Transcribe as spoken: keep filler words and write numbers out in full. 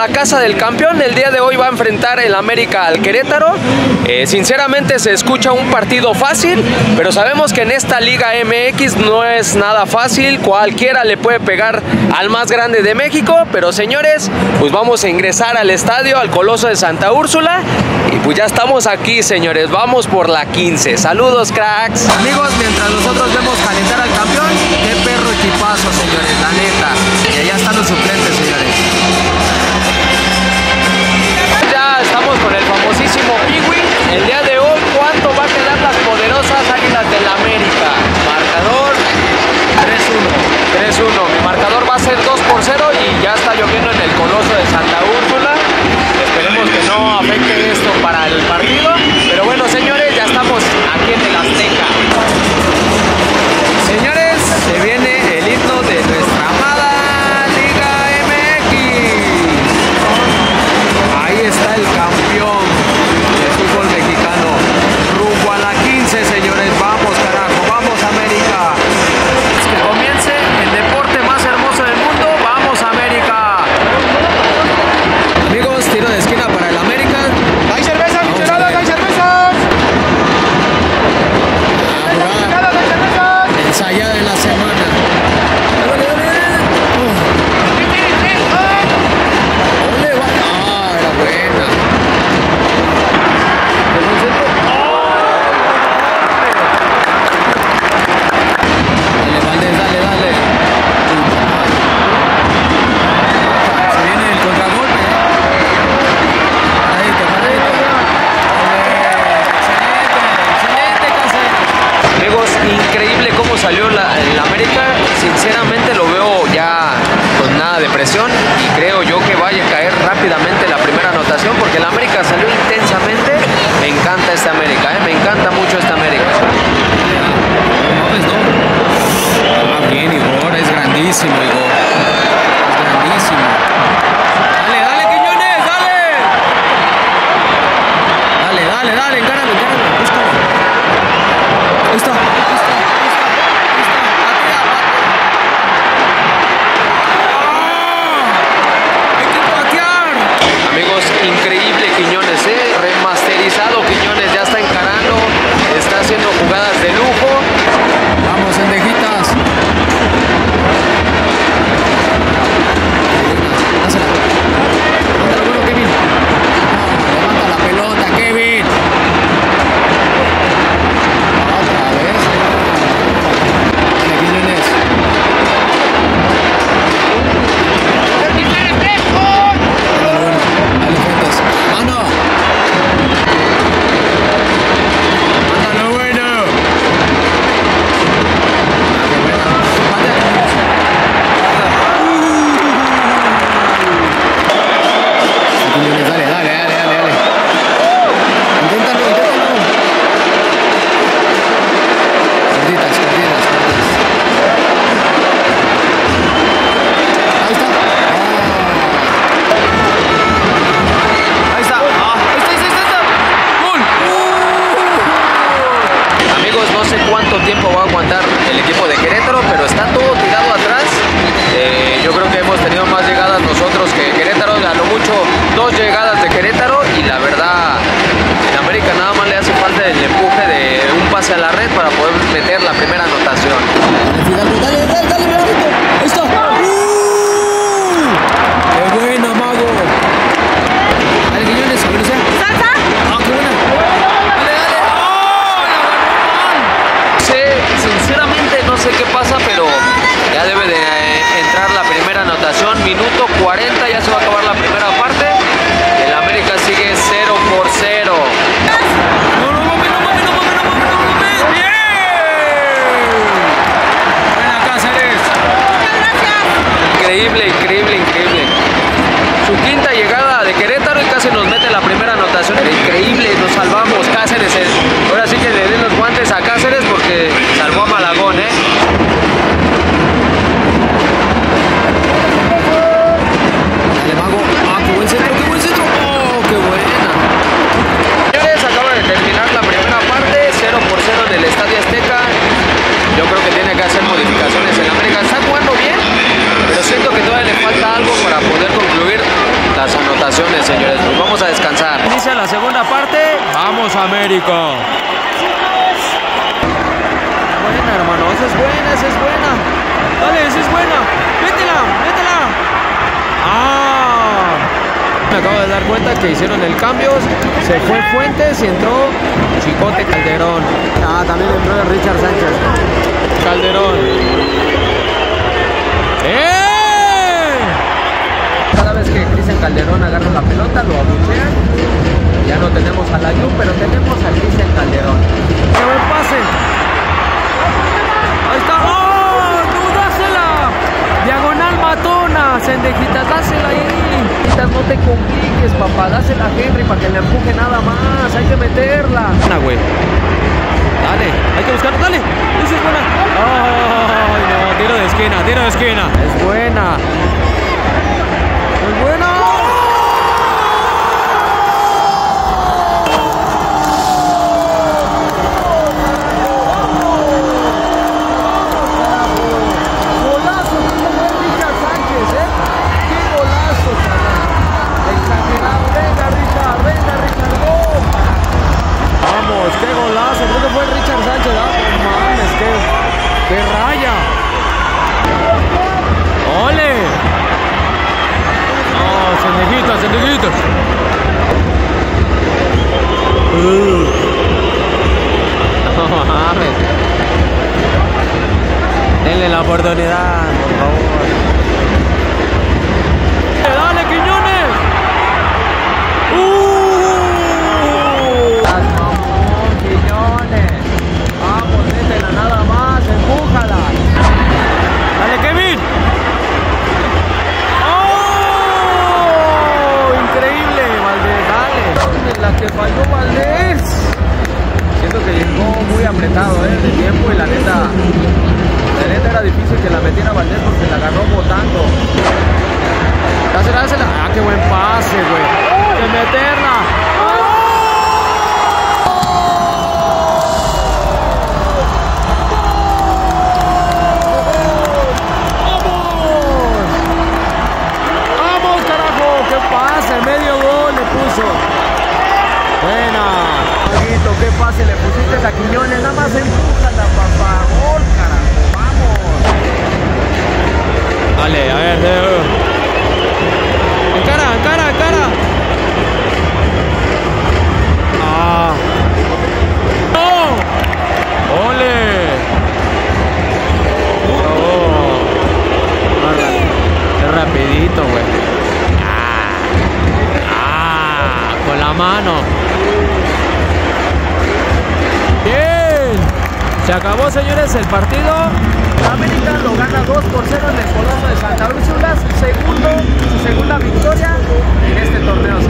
la casa del campeón. El día de hoy va a enfrentar el América al Querétaro. Eh, sinceramente se escucha un partido fácil, pero sabemos que en esta Liga M X no es nada fácil. Cualquiera le puede pegar al más grande de México. Pero señores, pues vamos a ingresar al estadio, al Coloso de Santa Úrsula. Y pues ya estamos aquí, señores. Vamos por la quince. Saludos, cracks. Amigos, mientras nosotros vemos calentar al campeón, qué perro equipazo, señores, la neta. Y allá están los suplentes, señores. Ya estamos con el famosísimo Piwi. El día de hoy, ¿cuánto va a quedar las poderosas Águilas del América? Marcador tres uno. tres uno. Mi marcador va a ser dos por cero y ya está lloviendo en el Coloso de Santa Úrsula. Esperemos que no afecte esto para el partido. Pero bueno, señores, ya estamos aquí en el Azteca. Señores, se viene el himno de nuestra amada Liga M X. Ahí está el campeón del fútbol mexicano. Rumbo a la quince, señores. Vamos, carajo, vamos, América. Que comience el deporte más hermoso del mundo. Vamos, América. Amigos, tiro de esquina para el América. ¡Hay cerveza, micheladas! ¡Hay cerveza! Ensayada en la semana. Ole, va. Ah, era buena. Dale, Valdés, dale, dale. Se viene el contragolpe. Paradito, paradito. Excelente, excelente, Cáceres. Amigos, increíble cómo salió la, el América. Sinceramente lo veo ya con nada de presión y creo yo que vaya a caer rápidamente la primera anotación porque el América salió intensamente. Me encanta esta América, ¿eh? Me encanta mucho esta América. No, no. Ah, bien, Igor, es grandísimo, Igor. Es grandísimo. Dale, dale, Quiñones, dale. Dale, dale, dale, encáralo, encáralo, búscalo. Ahí está, ahí está, ahí está, ahí está. Patea, patea. ¡Ah! Hay que patear. Amigos, increíble Quiñones, ¿eh? Remasterizado Quiñones, ya está encarando, está haciendo jugadas de lujo. Vamos, endejitas. Dásela. Mándala, bueno, Kevin. No, levanta la pelota, Kevin. Otra vez. Dale, Quiñones. Dale, bueno. Dale, Fuentes. Mano. Mándalo, bueno. Ah, qué buena. Patea, Quiñones. Quiñones, dale, dale, dale, dale, dale. Inténtalo, inténtalo. Cortitas, cortitas, cortitas. Ahí está. Ah. Ahí está. Ah, ahí está, ahí está, ahí está. ¡Gol! ¡Uh! Amigos, no sé cuánto tiempo va a aguantar el equipo de Querétaro, pero está todo tirado atrás. Eh, yo creo que hemos tenido más llegadas nosotros que Querétaro, a lo mucho dos llegadas de Querétaro y la verdad, en América nada más le hace falta el empuje de un pase a la red para poder meter la primera anotación. Dale, dale, dale, dale, Bernardito. Ahí está. ¡Uh! ¡Qué buena, mago! Dale, Quiñones, a velocidad. ¿Salsa? ¡Ah, qué buena! Dale, dale. ¡Oh! ¡La ganó! Sé, sinceramente no sé qué pasa, pero ya debe de eh, entrar la primera anotación. Minuto cuarenta, ya se va a acabar la primera parte. El América sigue cero por cero. No, no mames, no mames, no mames, no mames, no mames. Comienza la segunda parte. ¡Vamos, América! Buena, hermano. Esa es buena, esa es buena. Dale, esa es buena. Métela, métela. ¡Ah! Me acabo de dar cuenta que hicieron el cambio. Se fue Fuentes y entró Chicote Calderón. Ah, también entró de Richard Sánchez. Calderón. ¡Eh! Cada vez que Cristian Calderón agarra la pelota, lo abuchean. Ya no tenemos a Layún, pero tenemos a Cristian Calderón. ¡Qué buen pase! ¡Ahí está! ¡Oh! ¡Tú dásela! Diagonal matona, Sendejita, dásela ahí. No te compliques, papá, dásela a Henry para que le empuje nada más. Hay que meterla. Una, güey. Dale, hay que buscar, dale. Esa es buena. Ay, no, tiro de esquina, tiro de esquina. Es buena. Es buena. ¡Qué raya! ¡Ole! ¡No, Sendejitas, Sendejitas! Uh. No mames. Denle la oportunidad, por favor. ¡Dale, Quiñones! ¡Uh! ¡Las mamón, Quiñones! ¡Vamos, métela nada más! ¡Empújala! ¡Dale, Kevin! ¡Oh! ¡Increíble, Valdés! ¡Dale! La que falló Valdés. Siento que llegó muy apretado, ¿eh? De tiempo y la neta... La neta era difícil que la metiera Valdés porque la agarró botando. Dásela, dásela. ¡Ah, qué buen pase, güey! ¡De meterla! Medio gol le puso. Buena. Maguito, qué pase le pusiste a Quiñones. Nada más empújala, papá. Gol, carajo. Vamos. Dale, a ver. Encara, encara, encara. Ah. ¡No! ¡Ole! Oh. Qué rapidito, güey. Con la mano. Bien. Se acabó, señores, el partido. La América lo gana dos por cero en el Coloso de Santa Úrsula. Segundo, segunda victoria en este torneo.